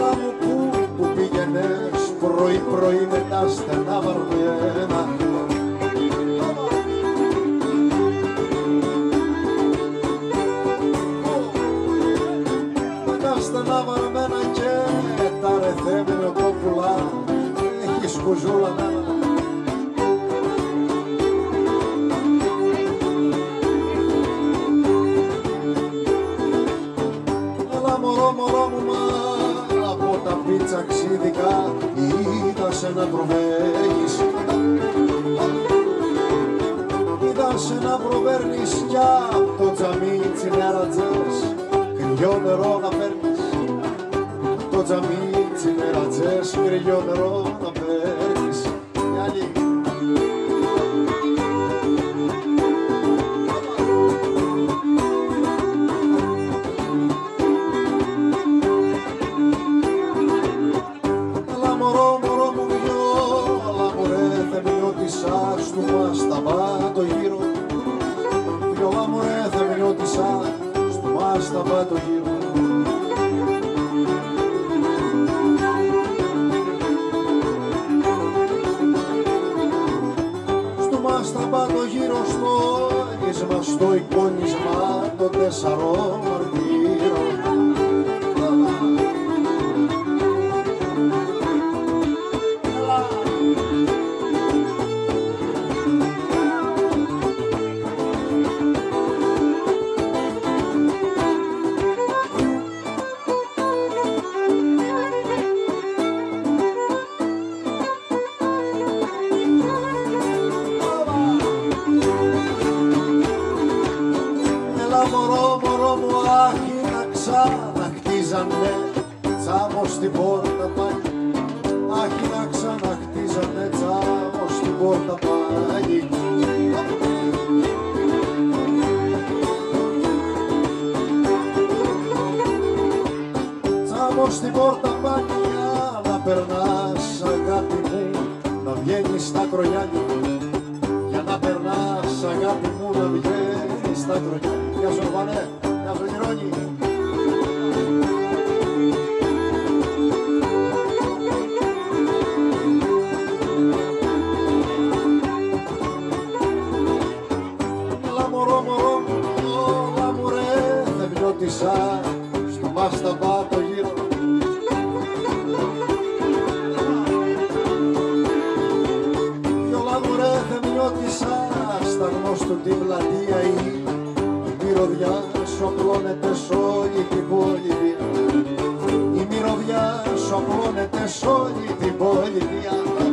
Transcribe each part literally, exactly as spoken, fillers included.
Έλα μου που, που πήγαινες πρωί-πρωί με τα στενά βαρμένα. Με τα στενά βαρμένα και τα ρεθέμενο κόπουλα, έχεις κουζούλα μένα. Ταξίδικα είδα σε να προβαίνεις, είδα σε να προβέρνεις κι απ' το τζαμί τσινέρατζες κρυό νερό να παίρνεις, απ' το τζαμί τσινέρατζες κρυό νερό να παίρνεις. Στα πάτω γύρω στο μας στα πάτω γύρω στο έγισμα, στο εικόνισμα των τεσσαρών μαρτύρων. Τσάμο στην πόρτα πάλι, άχι να ξαναχτίζανε τσάμο στην πόρτα πάλι. Τσάμο στην πόρτα πάλι, για να περνάς αγάπη μου, να βγαίνεις στα κρονιάλια. Για να περνάς αγάπη μου, να βγαίνεις στα κρονιάλια. Γεια σου Ορβανέ, γεια σου Γυρώνη. Στο μας τα πάτω γύρω κι όλα μου ρε θεμιώτησα σταγνός του την πλατεία η μυρωδιά σου απλώνεται σ' όλη την πολιτεία, η μυρωδιά σου απλώνεται σ' όλη την πολιτεία.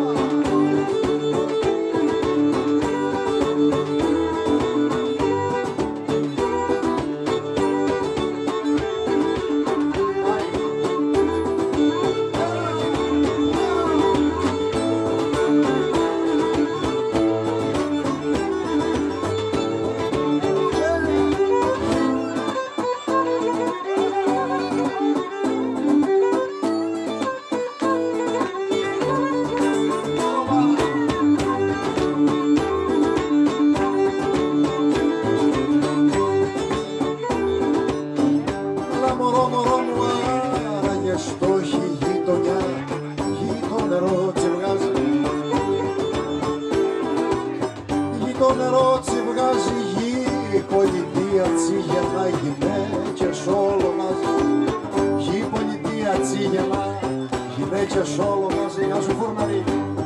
Το νερό τσιβγάζει γη, η πολιτεία τσίγελα, γυναίκες όλο μαζί. Γη, η πολιτεία τσίγελα, γυναίκες όλο μαζί. Γεια σου φουρναρί,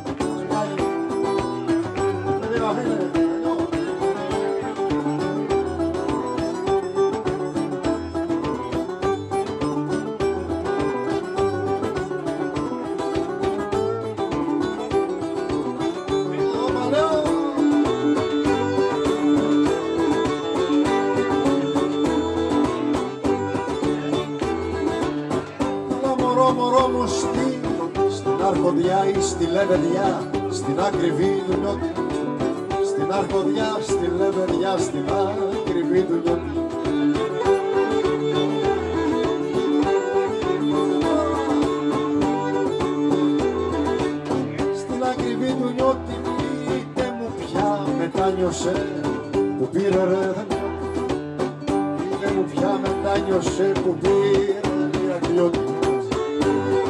μωρό μου στην αρχοδιά ή στη λεβεδιά, στην ακριβή του νιώτη. Στην αρχοδιά, στη λεβεδιά, στην ακριβή του νιώτη. Στην ακριβή του νιώτη, πείτε μου πια μετάνιωσε που πήρε ρε δεν νιώτη. Πείτε μου πια μετάνιωσε που πήρε ρε αγγλιώτη.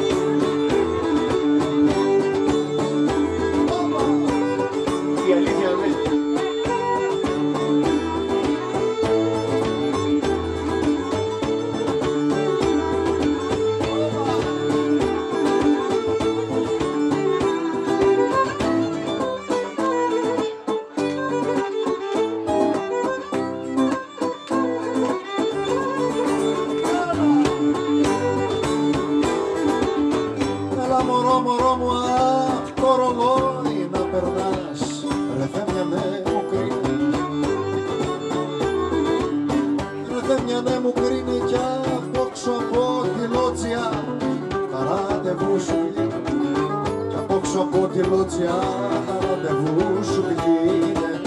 το ρολόι να περνάς, ρε Θέμιανε μου κρίνει. Ρε Θέμιανε μου κρίνει κι απόξω από τη λότσια τα ραντεβού σου κλείνει. Κι απόξω από τη λότσια τα ραντεβού σου κλείνει.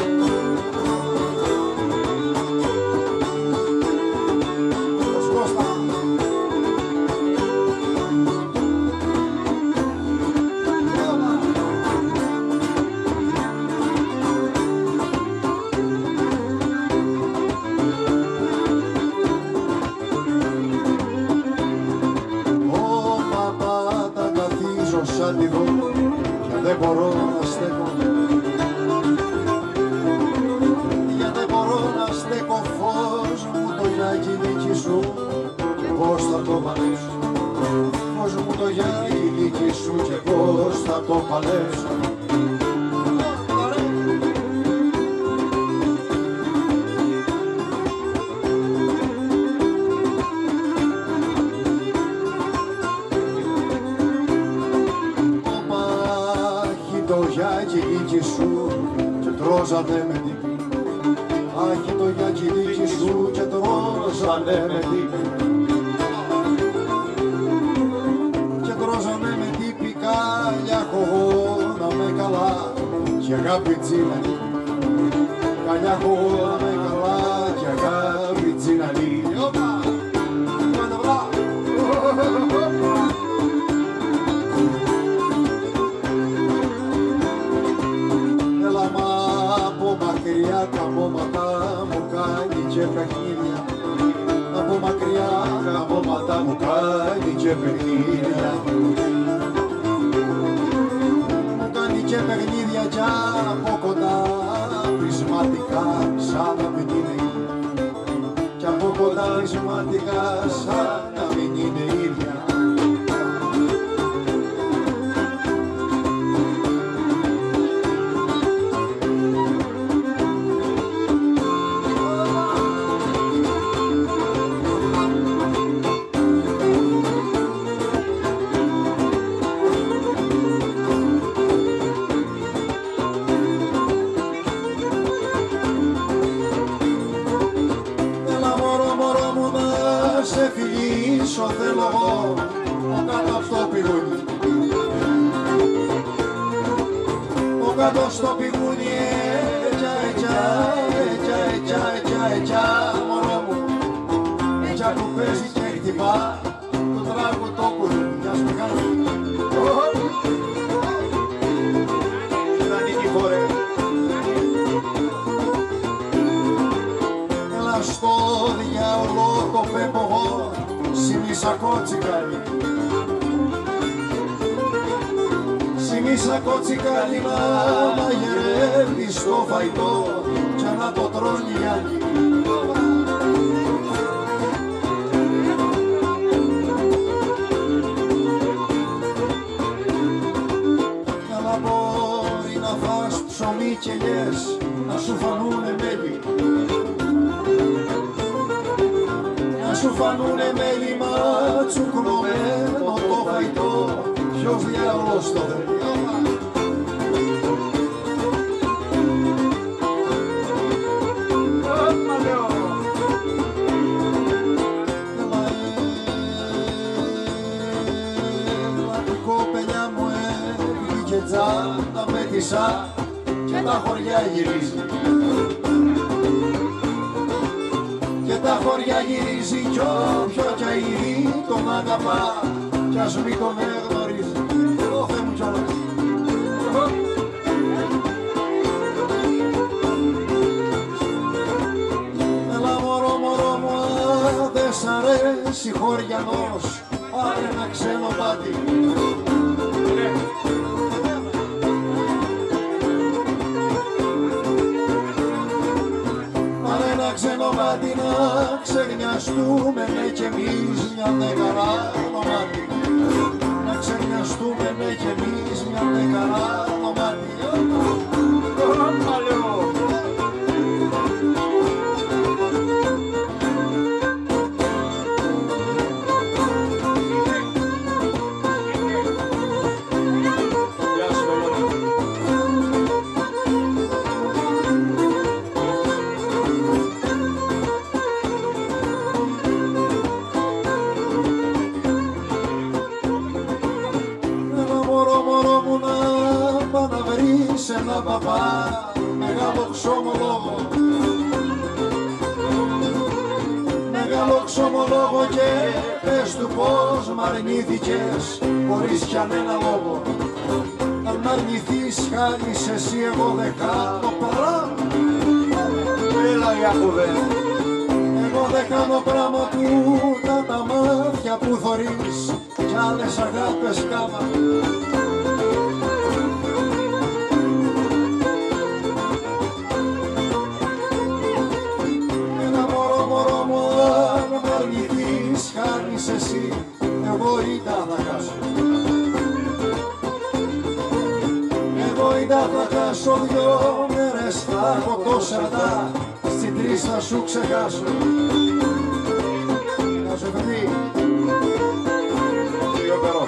Σαν τη δω και δεν μπορώ να στέκω, για δεν μπορώ να στέκω, φως μου το γιαγιλίκι σου και πώς θα το παλέψω, φως μου το γιαγιλίκι σου και πώς θα το παλέψω. Το γιαγιλίκι σου και τρόζανε με τύπη. Άχι το γιαγιλίκι σου και τρόζανε με τύπη. Και τρόζανε με τύπη καλιά χωγόνα με καλά και αγάπη τσίναλη. Καλιά χωγόνα με καλά και αγάπη τσίναλη. Τα μόματα μου κάνει και παιχνίδια. Από μακριά τα μόματα μου κάνει και παιχνίδια. Μου κάνει και παιχνίδια κι από κοντά πεισματικά σαν να μην είναι ίδια. Κι από κοντά πεισματικά σαν να μην είναι ίδια. Σε φιλήσω θέλω εγώ ο κάτω στο πηγούνι, ο κάτω στο πηγούνι, ετιά, ετιά, ετιά, ετιά, ετιά, ετιά, μωρό μου, ετιά που παίζει και χτυπά το τράγο το κουρούμι. Γεια σου Μιχάλη. Κοίτα Νικηφόρε. Έλα στο διάολο το πέπω εγώ, σημείσα κότσικαλι. Σημείσα κότσικαλι να μαγειρεύεις το φαϊτό και να το τρώνε οι άλλοι. Καλά μπορεί να φας ψωμί και λιές, να σου φανούνε μέλι. Να σου φανούνε μέλι ματσουκνωμένο το φαϊτό, ποιος διάολος το θέλει. Κοπελιά μου έβγηκε τζάντα με τη σαν και τα χωριά γυρίζει. Και τα χωριά γυρίζει κι όποιο κι αηδεί τον αγαπά κι ας μη τον εγνωρίζει. Ω Θεέ μου κιόλας. Έλα μωρό μωρό μου, αν δεν σ' αρέσει χωριανός, πάρε ένα ξένο πάτη. Πάρε ένα ξένο πάτη να ξεγνιαστούμε, ναι κι εμείς μια νεκαρά το μάτι. Να ξεγνιαστούμε, ναι κι εμείς μια νεκαρά το μάτι. Γεια σου, ένα παπά μεγάλο ξομολόγο, μεγάλο ξομολόγο και πες του πως μ' αρνήθηκες χωρίς κανένα λόγο. Αν μ' αρνηθείς χάνεις εσύ, εγώ δεν κάνω πράγμα. Έλα Ιάκωβε. Εγώ δεν κάνω πράγμα που τα τα μάτια που θωρείς κι άλλες αγάπες κάμα. Ένα μωρό μωρό μου αν μ' αρνηθείς χάνεις εσύ, εγώ ήττα θα χάσω. Εγώ ήττα θα χάσω δυο μέρες, θα έχω τόσα αρτά, στην τρεις θα σου ξεχάσω. Να σου φερθεί Λίγο περό.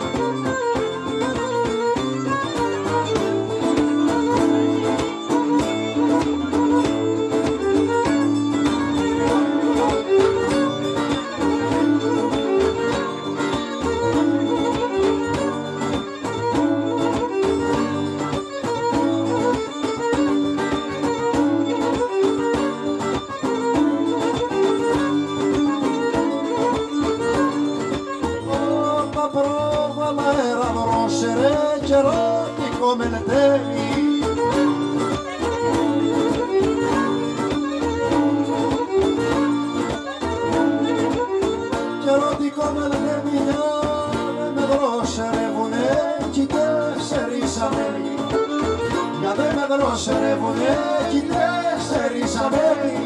και ερώτικο μελετεύει. Και ερώτικο μελετεύει, για με δρόσερευουνε κι τέσσερις ανέμοι. Για δε με δρόσερευουνε κι τέσσερις ανέμοι.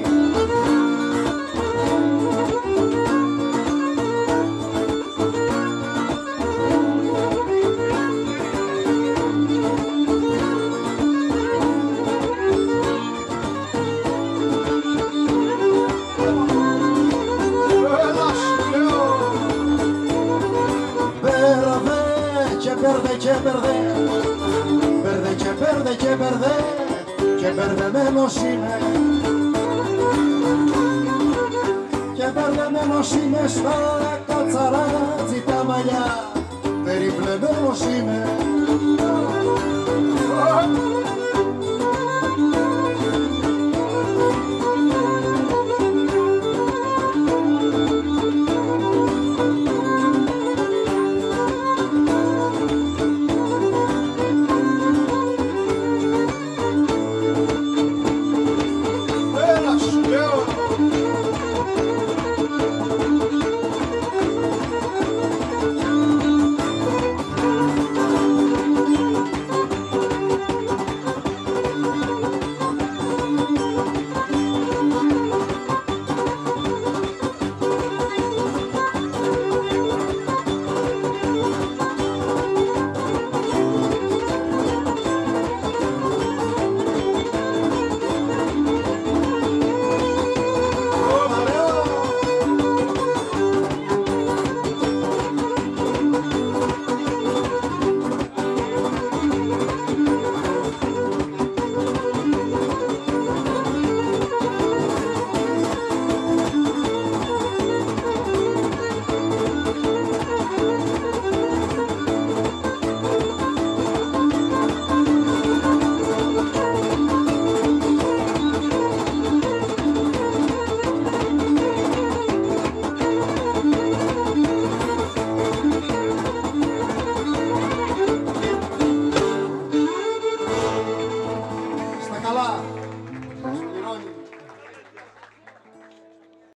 Μπέρδε και μπέρδε, μπέρδε και μπέρδε και μπέρδε, και μπερδεμένος είμαι. Και μπερδεμένος είμαι στα κατσαράτζι τα μαλλιά, περιπλεμένος είμαι.